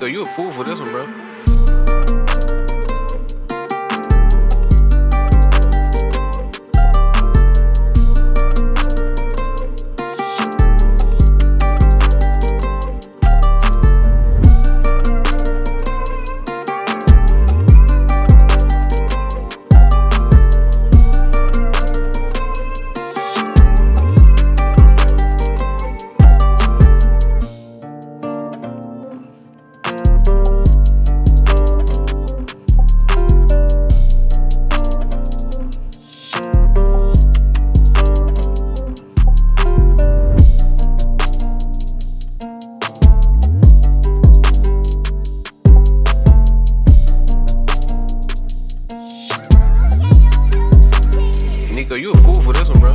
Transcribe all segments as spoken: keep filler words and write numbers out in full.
Nico, you a fool for this one, bro. Nico, you a fool for this one, bro.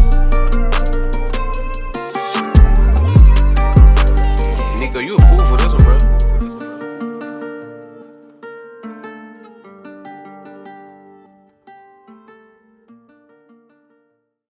Nico, you a fool for this one.